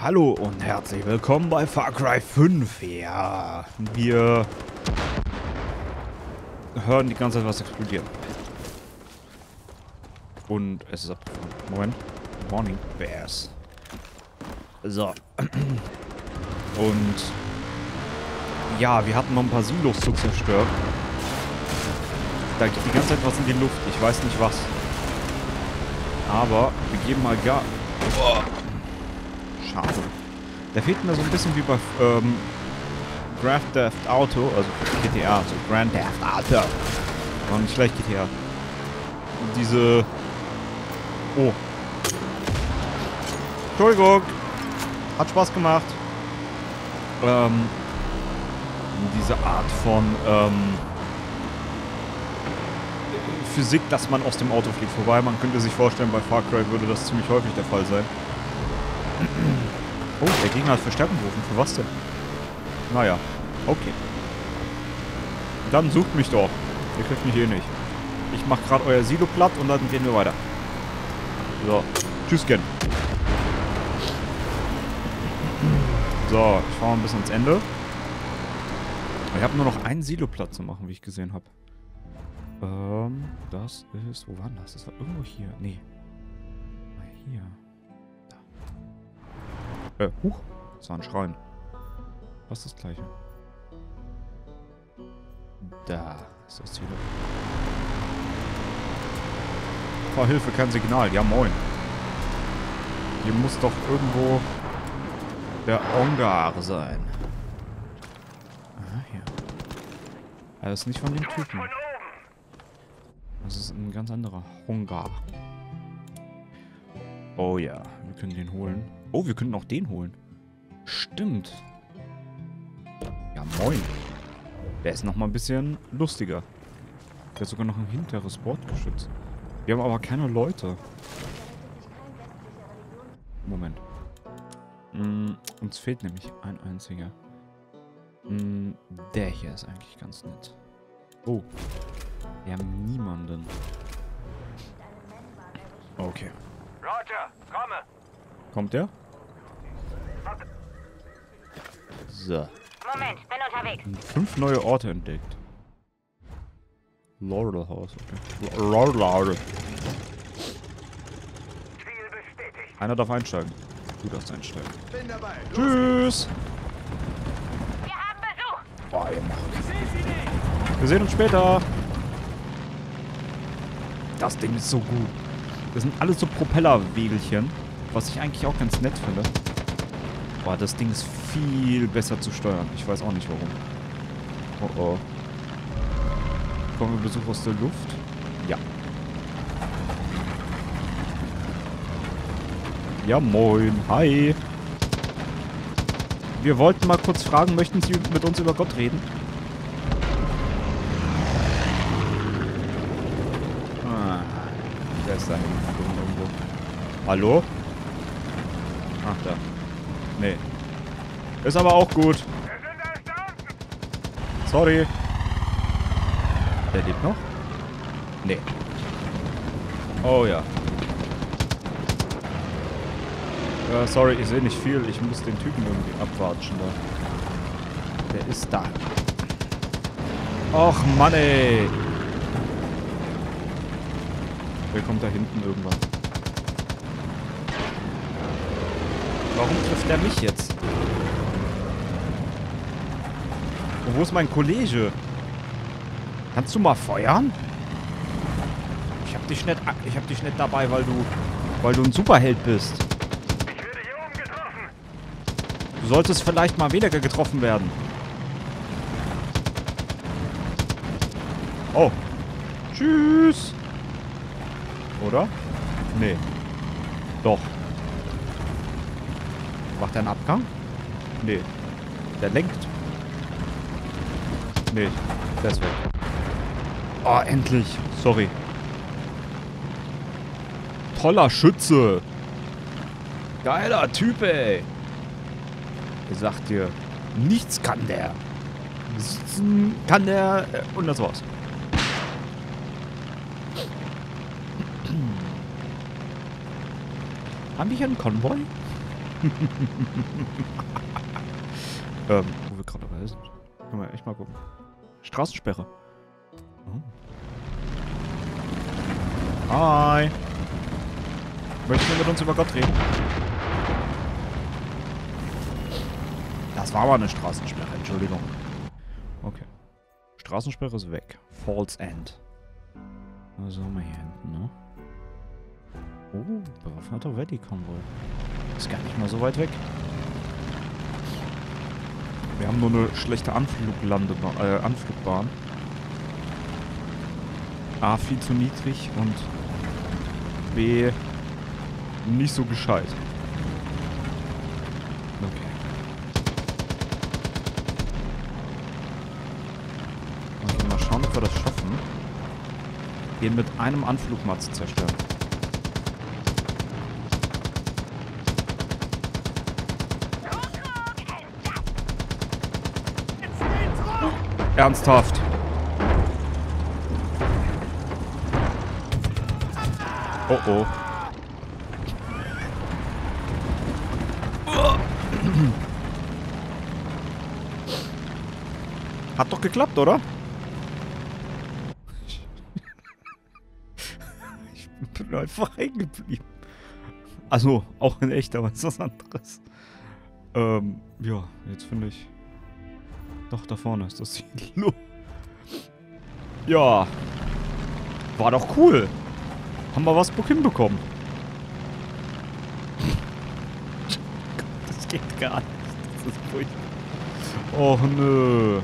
Hallo und herzlich willkommen bei Far Cry 5. Ja, wir hören die ganze Zeit was explodieren. Und es ist abgefahren. Moment. Morning Bears. So. Und ja, wir hatten noch ein paar Silos zu zerstören. Da geht die ganze Zeit was in die Luft. Ich weiß nicht was. Aber wir geben mal gar... Oh. Schade. Der fehlt mir so ein bisschen wie bei Grand Theft Auto, also GTA, so Grand Theft Auto. Aber nicht gleich GTA. Diese... Oh. Entschuldigung. Hat Spaß gemacht. Diese Art von Physik, dass man aus dem Auto fliegt. Wobei, man könnte sich vorstellen, bei Far Cry würde das ziemlich häufig der Fall sein. Oh, der Gegner hat Verstärkung gerufen. Für was denn? Naja, okay. Dann sucht mich doch. Ihr kriegt mich eh nicht. Ich mach gerade euer Silo platt und dann gehen wir weiter. So, tschüss, Ken. So, ich fahre mal ein bisschen ans Ende. Ich habe nur noch einen Silo platt zu machen, wie ich gesehen habe. Das ist... Wo war denn das? Das war irgendwo hier. Nee. Mal hier. Da. Huch. Das war ein Schrein. Was ist das gleiche? Da ist das Silo. Oh, Hilfe, kein Signal. Ja, moin. Hier muss doch irgendwo der Ongar sein. Aha, hier. Er ist nicht von dem Typen. Das ist ein ganz anderer Ongar. Oh ja, wir können den holen. Oh, wir können auch den holen. Stimmt. Ja, moin. Der ist nochmal ein bisschen lustiger. Der hat sogar noch ein hinteres Bordgeschütz. Wir haben aber keine Leute. Moment. Uns fehlt nämlich ein einziger. Der hier ist eigentlich ganz nett. Oh. Wir haben niemanden. Okay. Roger, komme. Kommt der? So. Moment, bin unterwegs. 5 neue Orte entdeckt. Laurel House, okay. Laurel. Ziel bestätigt. Einer darf einsteigen. Du darfst einsteigen. Bin dabei. Tschüss! Wir haben Besuch. Boah, ihr macht. Wir sehen uns später. Das Ding ist so gut. Das sind alles so Propellerwegelchen, was ich eigentlich auch ganz nett finde. Boah, das Ding ist viel besser zu steuern. Ich weiß auch nicht warum. Oh oh. Kommen wir Besuch aus der Luft? Ja. Ja, moin. Hi. Wir wollten mal kurz fragen, möchten Sie mit uns über Gott reden? Ah, der ist da hinten irgendwo. Hallo? Ach, da. Nee. Ist aber auch gut. Sorry. Der lebt noch? Nee. Oh ja. Sorry, ich sehe nicht viel. Ich muss den Typen irgendwie abwatschen da. Der ist da. Och, Mann, ey. Der kommt da hinten irgendwann. Warum trifft der mich jetzt? Und wo ist mein Kollege? Kannst du mal feuern? Ich hab dich nicht dabei, weil du ein Superheld bist. Ich werde hier oben getroffen. Du solltest vielleicht mal weniger getroffen werden. Oh. Tschüss. Oder? Nee. Doch. Macht er einen Abgang? Nee. Der lenkt. Nee. Der ist weg. Oh, endlich. Sorry. Toller Schütze. Geiler Typ, ey. Ich sag dir, nichts kann der. Sitzen kann der und das war's. Haben wir hier einen Konvoi? Wo wir gerade dabei sind. Können wir echt mal gucken. Straßensperre. Oh. Hi. Möchtest du mit uns über Gott reden? Das war aber eine Straßensperre, Entschuldigung. Okay. Straßensperre ist weg. Falls End. Was haben wir hier hinten, ne? Oh, bewaffneter Ready-Konvoi. Ist gar nicht mal so weit weg. Wir haben nur eine schlechte Anflugbahn. A, viel zu niedrig und B, nicht so gescheit. Okay. Okay, mal schauen, ob wir das schaffen. Den mit einem Anflug mal zu zerstören. Ernsthaft. Oh oh. Hat doch geklappt, oder? Ich bin einfach hängen geblieben. Also, auch in echt, aber ist was anderes. Ja, jetzt finde ich... Doch, da vorne ist das Silo. Ja. War doch cool. Haben wir was hinbekommen. Das geht gar nicht. Das ist furchtbar. Och nö.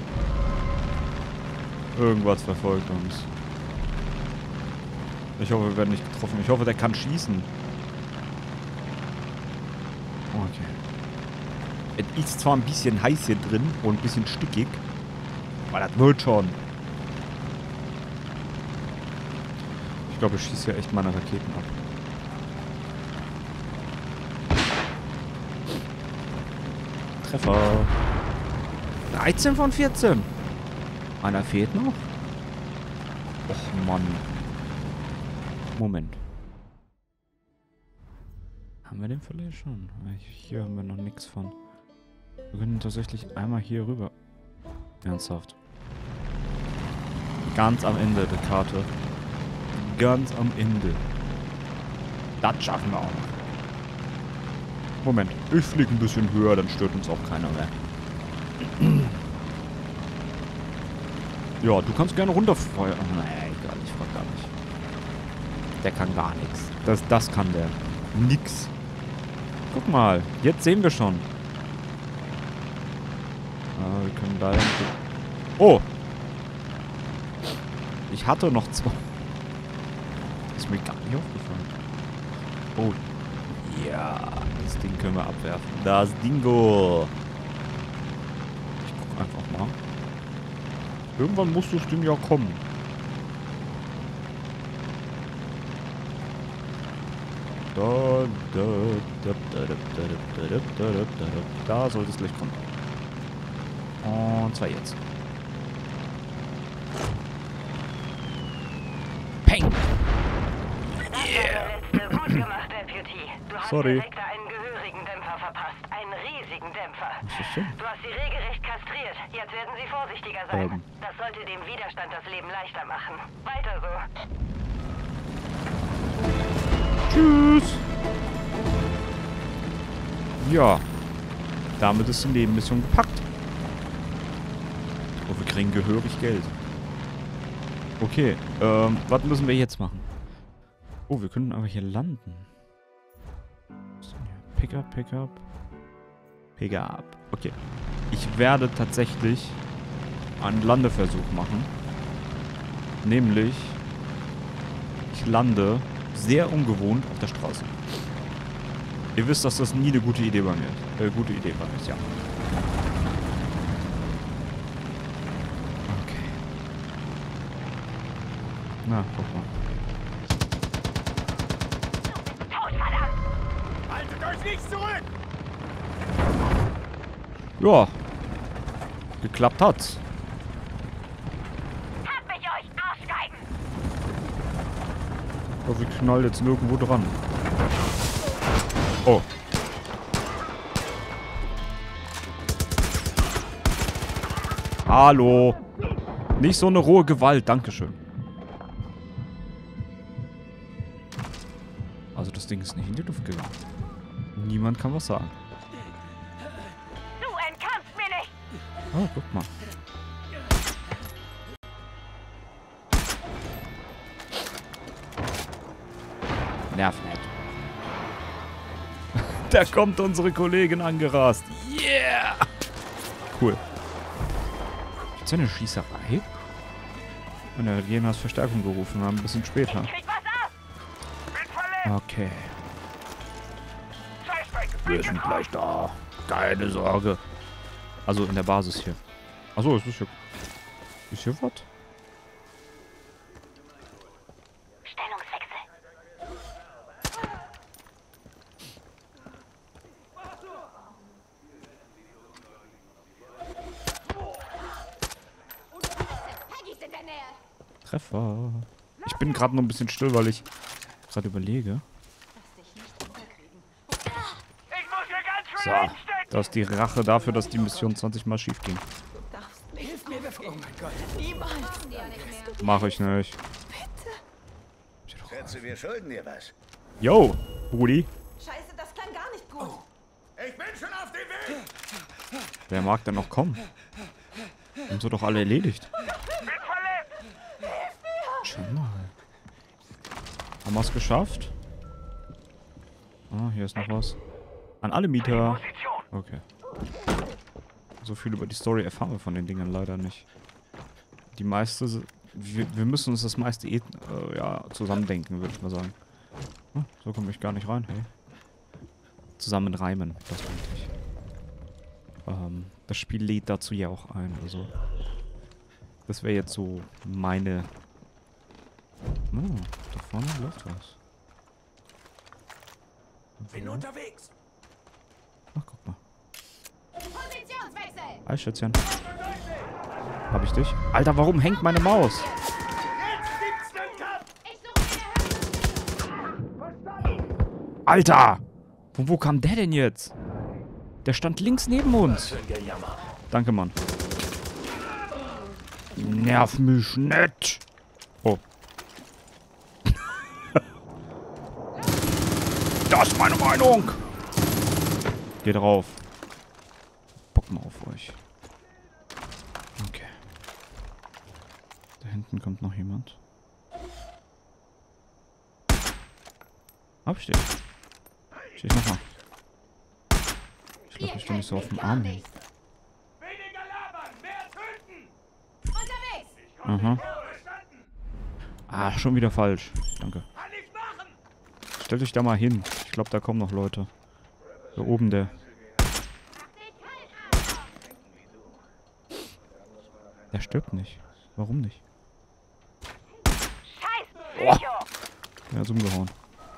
Irgendwas verfolgt uns. Ich hoffe, wir werden nicht getroffen. Ich hoffe, der kann schießen. Okay. Es ist zwar ein bisschen heiß hier drin und ein bisschen stickig, aber das wird schon. Ich glaube, ich schieße ja echt meine Raketen ab. Treffer. 13 von 14. Einer fehlt noch. Och Mann. Moment. Haben wir den vielleicht schon? Hier haben wir noch nichts von. Wir können tatsächlich einmal hier rüber. Ernsthaft. Ganz am Ende der Karte. Ganz am Ende. Das schaffen wir auch noch. Moment. Ich fliege ein bisschen höher, dann stört uns auch keiner mehr. Ja, du kannst gerne runterfeuern. Nee, egal, ich frag gar nicht. Der kann gar nichts. Das kann der. Nix. Guck mal, jetzt sehen wir schon. Wir können da... Oh! Ich hatte noch 2. Ist mir gar nicht aufgefallen. Oh. Ja, das Ding können wir abwerfen. Das Dingo! Ich guck einfach mal. Irgendwann muss das Ding ja kommen. Da sollte es gleich kommen. Und zwar jetzt. Peng! Yeah. Gut gemacht, Deputy. Du hast Sorry. direkt einen gehörigen Dämpfer verpasst. Einen riesigen Dämpfer. Das ist schön. Du hast sie regelrecht kastriert. Jetzt werden sie vorsichtiger sein. Das sollte dem Widerstand das Leben leichter machen. Weiter so. Tschüss! Ja. Damit ist die Nebenmission gepackt. Oh, wir kriegen gehörig Geld. Okay, was müssen wir jetzt machen? Oh, wir können aber hier landen. Was ist denn hier? Pickup, Pickup. Pickup. Okay. Ich werde tatsächlich einen Landeversuch machen. Nämlich, ich lande sehr ungewohnt auf der Straße. Ihr wisst, dass das nie eine gute Idee bei mir ist. Gute Idee bei mir ist, ja. Okay. Na, guck mal. Haltet euch nicht zurück! Ja. Geklappt hat's. Hab mich euch aussteigen! Ich hoffe, ich knall jetzt nirgendwo dran. Oh. Hallo. Nicht so eine rohe Gewalt. Dankeschön. Also das Ding ist nicht in die Luft gegangen. Niemand kann was sagen. Du entkommst mir nicht! Oh, guck mal. Nerv nicht. Da kommt unsere Kollegin angerast. Yeah! Cool. Gibt's eine Schießerei? Und der Regierung hat Verstärkung gerufen, ein bisschen später. Krieg was ab! Okay. Wir sind gleich da. Keine Sorge. Also in der Basis hier. Achso, ist hier... Ist hier was? Stellungswechsel. Treffer. Ich bin gerade noch ein bisschen still, weil ich gerade überlege. So, das ist die Rache dafür, dass die Mission 20 Mal schief ging. Hilf mir, oh mein Gott. Niemals. Mach ich nicht. Schätze, wir schulden dir was. Yo, Brudi. Scheiße, das klang gar nicht gut. Ich bin schon auf dem Weg! Wer mag denn noch kommen? Haben sie doch alle erledigt. Schon mal. Haben wir es geschafft? Ah, hier ist noch was. An alle Mieter. Okay. So viel über die Story erfahren wir von den Dingen leider nicht. Die meiste... Wir müssen uns das meiste ja, zusammendenken, würde ich mal sagen. Hm, so komme ich gar nicht rein, hey. Zusammen reimen, das meinte ich. Das Spiel lädt dazu ja auch ein, also... Das wäre jetzt so meine... Oh, da vorne läuft was. Bin unterwegs. Ach, guck mal. Positionswechsel! Hi, Schätzchen. Hab ich dich? Alter, warum hängt meine Maus? Ich suche eine Höhe! Alter! Von wo kam der denn jetzt? Der stand links neben uns. Danke, Mann. Nerv mich nicht. Oh. Das ist meine Meinung. Geh drauf. Bock mal auf euch. Okay. Da hinten kommt noch jemand. Abstehen. Steh ich nochmal. Ich glaube, ich stehe nicht so auf dem Arm hin. Weniger labern, mehr töten! Unterwegs! Aha. Ah, schon wieder falsch. Danke. Kann ich machen! Stellt euch da mal hin. Ich glaube, da kommen noch Leute. Da oben der. Der stirbt nicht. Warum nicht? Scheiß Psycho! Er ist umgehauen.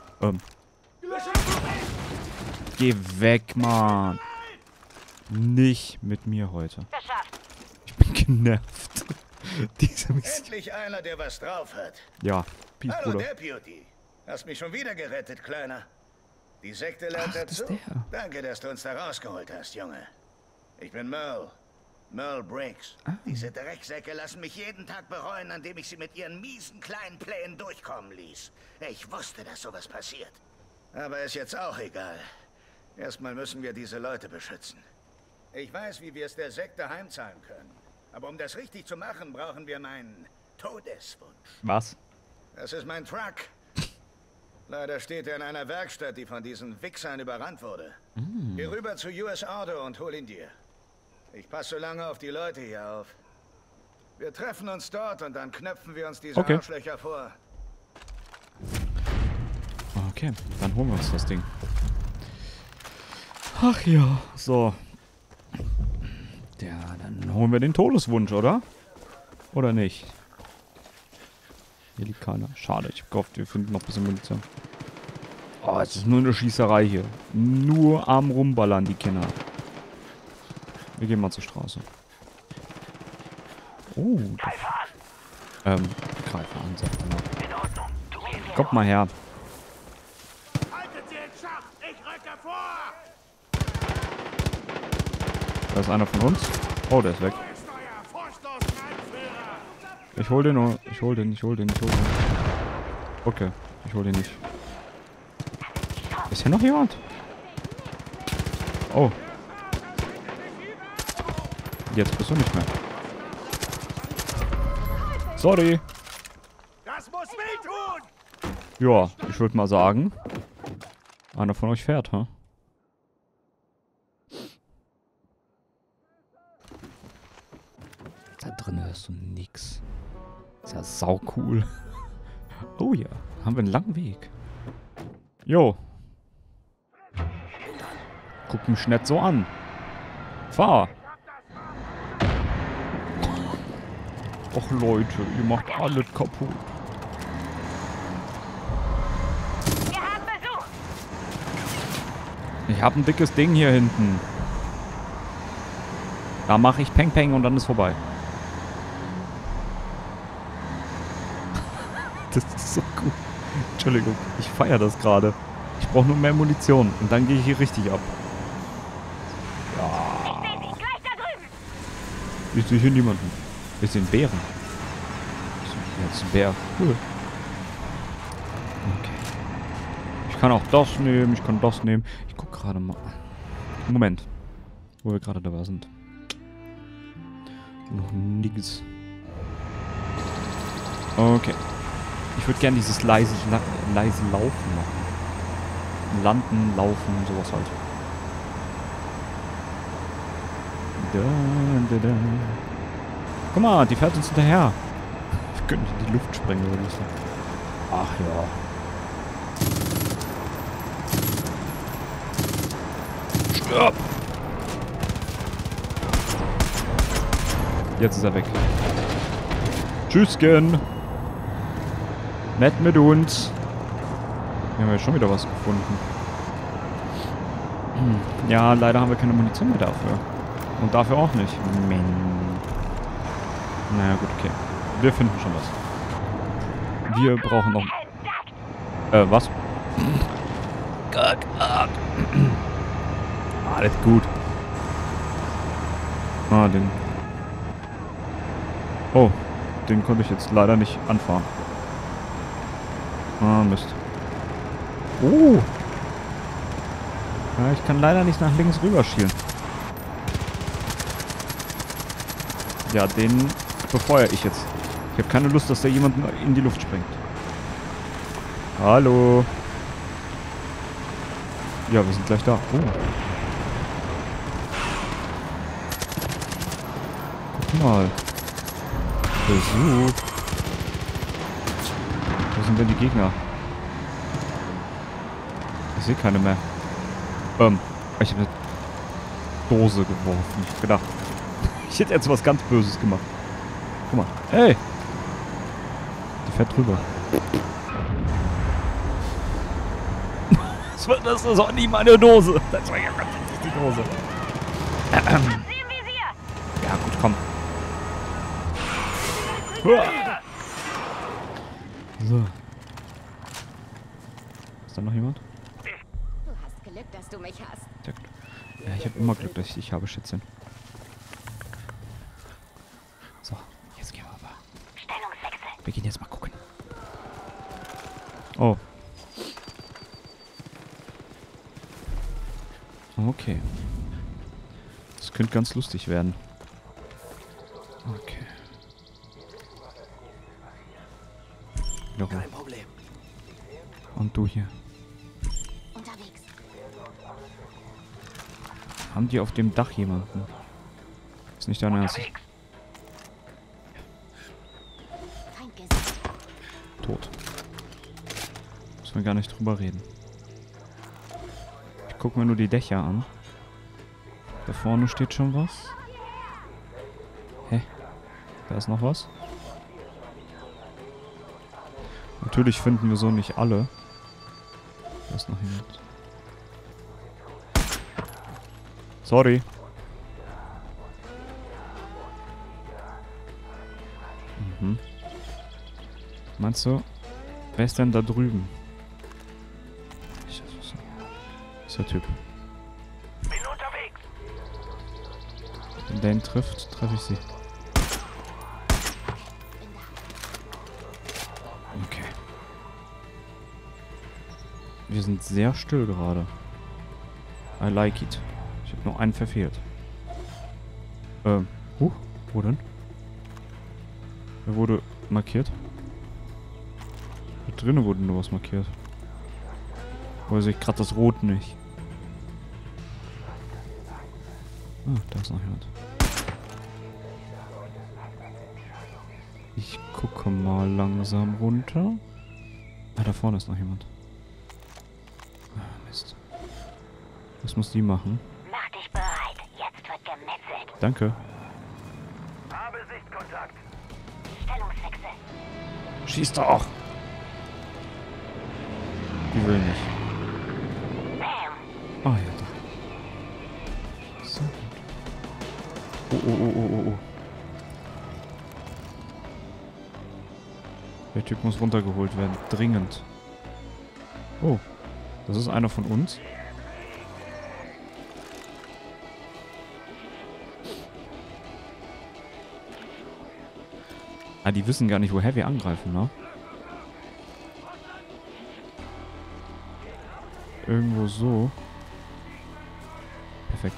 Geh weg, Mann. Nicht mit mir heute. Geschafft! Ich bin genervt. Diese Mission. Endlich einer, der was drauf hat. Ja, Peace, Hallo, Bruder. Deputy. Hast mich schon wieder gerettet, Kleiner. Die Sekte lernt Ach, das ist dazu. der. Danke, dass du uns da rausgeholt hast, Junge. Ich bin Merle. Merle Briggs. Diese Drecksäcke lassen mich jeden Tag bereuen, an dem ich sie mit ihren miesen kleinen Plänen durchkommen ließ. Ich wusste, dass sowas passiert. Aber ist jetzt auch egal. Erstmal müssen wir diese Leute beschützen. Ich weiß, wie wir es der Sekte heimzahlen können. Aber um das richtig zu machen, brauchen wir meinen Todeswunsch. Was? Das ist mein Truck. Leider steht er in einer Werkstatt, die von diesen Wichsern überrannt wurde. Geh rüber zu US Auto und hol ihn dir. Ich passe so lange auf die Leute hier auf. Wir treffen uns dort und dann knöpfen wir uns diese Arschlöcher vor. Okay, dann holen wir uns das Ding. Ach ja, so. Ja, dann holen wir den Todeswunsch, oder? Oder nicht? Hier liegt keiner. Schade, ich hab gehofft, wir finden noch ein bisschen Munition. Oh, es ist nur eine Schießerei hier. Nur am Rumballern, die Kinder. Wir gehen mal zur Straße. Oh. Greifer an, sagt er mal. Kommt mal her. Haltet sie in Schach! Ich rücke vor! Da ist einer von uns. Oh, der ist weg. Feuersteuer, Ich hol den nur. Ich hol den. Okay, ich hol den nicht. Ist hier noch jemand? Oh. Jetzt bist du nicht mehr. Sorry. Das muss wehtun! Ja, ich würde mal sagen, einer von euch fährt, ha? Da drin hörst du nix. Ist ja sau cool. Oh ja, haben wir einen langen Weg. Jo. Guck mich nicht so an. Fahr. Och Leute, ihr macht alles kaputt. Wir haben Besuch. Ich hab ein dickes Ding hier hinten. Da mache ich Peng Peng und dann ist vorbei. Das ist so gut. Entschuldigung, ich feiere das gerade. Ich brauche nur mehr Munition und dann gehe ich hier richtig ab. Ich sehe sie gleich da drüben. Ich sehe hier niemanden. Ich sehe einen Bären. Jetzt ein Bär. Cool. Okay. Ich kann auch das nehmen, ich kann das nehmen. Ich guck gerade mal. Moment. Wo wir gerade dabei sind. Noch nix. Okay. Ich würde gerne dieses leise Laufen machen. Landen, laufen, sowas halt. Da. Guck mal, die fährt uns hinterher. Wir können in die Luft sprengen oder so. Ach ja. Stirb! Jetzt ist er weg. Tschüsschen! Nett mit uns. Wir haben ja schon wieder was gefunden. Ja, leider haben wir keine Munition mehr dafür. Und dafür auch nicht. Naja, gut, okay. Wir finden schon was. Wir brauchen noch... was? Alles gut. Ah, den... Oh, den konnte ich jetzt leider nicht anfahren. Ah, Mist. Oh! Ja, ich kann leider nicht nach links rüberschielen. Ja, den befeuere ich jetzt. Ich habe keine Lust, dass da jemand in die Luft springt. Hallo. Ja, wir sind gleich da. Oh. Guck mal. Besuch. Wo sind denn die Gegner? Ich sehe keine mehr. Ich habe eine Dose geworfen. Ich hab gedacht, ich hätte jetzt was ganz Böses gemacht. Guck mal. Hey! Die fährt drüber. Das ist auch nie meine Dose. Das war ja ganz die Dose. Ja, gut, komm. So. Ist da noch jemand? Du hast Glück, dass du mich hast. Sehr gut. Ja, ich habe immer Glück, dass ich dich habe, Schätzchen. So, jetzt gehen wir aber. Stellungswechsel. Wir gehen jetzt mal gucken. Oh. Okay. Das könnte ganz lustig werden. Okay. Kein Problem. Und du hier. Unterwegs. Haben die auf dem Dach jemanden? Ist nicht dein Ernst. Feind gesehen. Tot. Müssen wir gar nicht drüber reden. Ich gucke mir nur die Dächer an. Da vorne steht schon was. Hä? Da ist noch was. Natürlich finden wir so nicht alle. Da ist noch jemand. Sorry. Mhm. Meinst du, wer ist denn da drüben? Ist der Typ. Bin unterwegs. Wenn der ihn trifft, treffe ich sie. Wir sind sehr still gerade. I like it. Ich habe nur einen verfehlt. Wo denn? Er wurde markiert. Da drinnen wurde nur was markiert. Oder sehe ich gerade das Rot nicht? Ah, da ist noch jemand. Ich gucke mal langsam runter. Ah, da vorne ist noch jemand. Ah, Mist. Was muss die machen? Mach dich bereit. Jetzt wird gemetzelt. Danke. Habe Sichtkontakt. Stellungswechsel. Schieß doch! Die will nicht. Bam. Ah ja, doch. So gut. Oh. Der Typ muss runtergeholt werden. Dringend. Oh. Das ist einer von uns. Ah, die wissen gar nicht, woher wir angreifen, ne? Irgendwo so. Perfekt.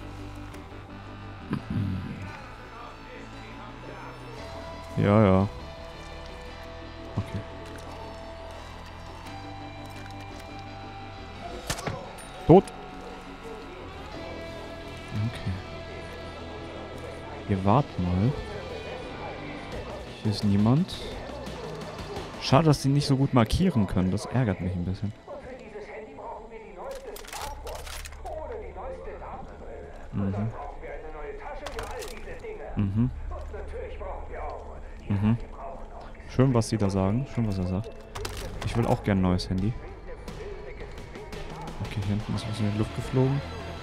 Ja. Okay. Tot. Okay. Ihr wartet mal. Hier ist niemand. Schade, dass sie nicht so gut markieren können. Das ärgert mich ein bisschen. Schön, was sie da sagen. Schön, was er sagt. Ich will auch gerne ein neues Handy. Okay, hier hinten ist ein bisschen in die Luft geflogen.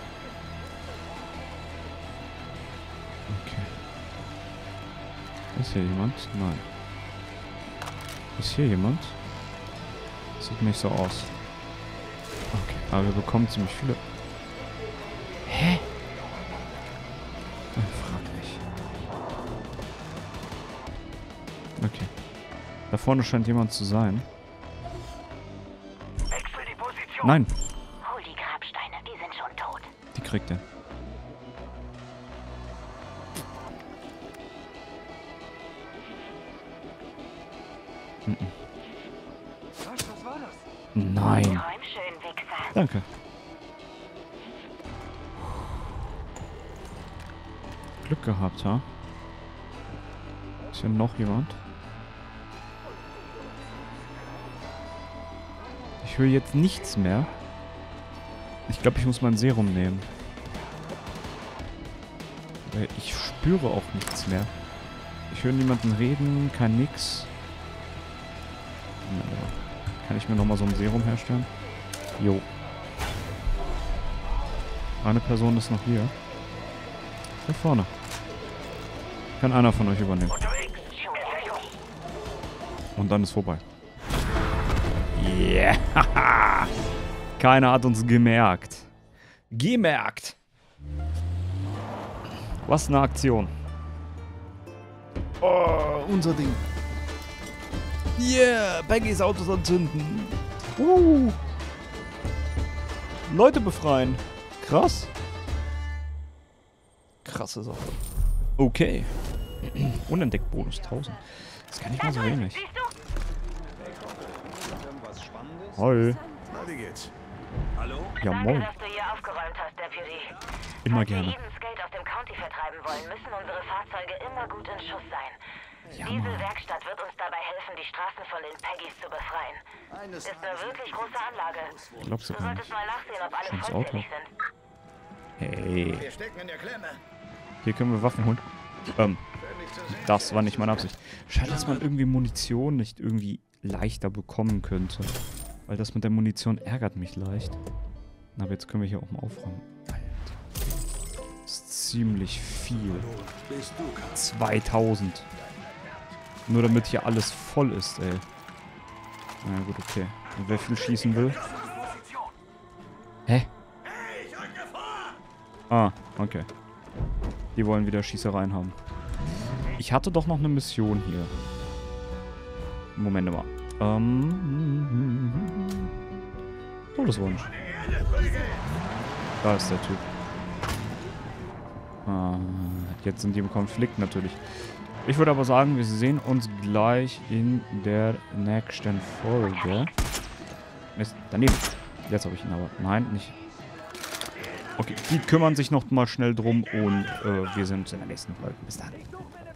Okay. Ist hier jemand? Nein. Ist hier jemand? Sieht nicht so aus. Okay, aber wir bekommen ziemlich viele... Hä? Frag nicht. Okay. Da vorne scheint jemand zu sein. Wechsel die Position. Nein, Hol die Grabsteine. Die sind schon tot. die kriegt er. Was war das? Nein. Träum schön, Wichser. Danke. Glück gehabt, ha? Ist hier noch jemand? Ich höre jetzt nichts mehr. Ich glaube, ich muss mein Serum nehmen. Weil ich spüre auch nichts mehr. Ich höre niemanden reden, kein nix. Kann ich mir nochmal so ein Serum herstellen? Jo. Eine Person ist noch hier. Da vorne. Kann einer von euch übernehmen. Und dann ist vorbei. Yeah. Keiner hat uns gemerkt. Gemerkt. Was eine Aktion. Oh, unser Ding. Yeah, Peggys Autos anzünden. Leute befreien. Krass. Krasse Sache. Okay. Unentdeckt Bonus 1000. Das ist gar nicht mal so wenig. Hi. Wie geht's? Ja, Danke, moin. dass du hier aufgeräumt hast, Deputy. Immer Falls wir gerne. Edens Gate aus dem County vertreiben wollen, müssen unsere Fahrzeuge immer gut in Schuss sein. Ja, Diese Mann. Werkstatt wird uns dabei helfen, die Straßen von den Peggys zu befreien. Ist eine wirklich große Anlage. Glaubst du Du gar nicht. solltest mal nachsehen, ob alle Schönes vollzählig Auto. sind. Hey. Wir stecken in der Klemme. Hier können wir Waffen holen. Das war nicht meine Absicht. Schade, dass man irgendwie Munition nicht irgendwie leichter bekommen könnte. Weil das mit der Munition ärgert mich leicht. Aber jetzt können wir hier auch mal aufräumen. Alter. Das ist ziemlich viel. 2000. Nur damit hier alles voll ist, ey. Na gut, okay. Und wer viel schießen will? Hä? Ah, okay. Die wollen wieder Schießereien haben. Ich hatte doch noch eine Mission hier. Moment mal. Todeswunsch. Da ist der Typ. Ah, jetzt sind die im Konflikt natürlich. Ich würde aber sagen, wir sehen uns gleich in der nächsten Folge. Mist, daneben. Jetzt habe ich ihn aber. Nein, nicht. Okay, die kümmern sich noch mal schnell drum und wir sehen uns in der nächsten Folge. Bis dann.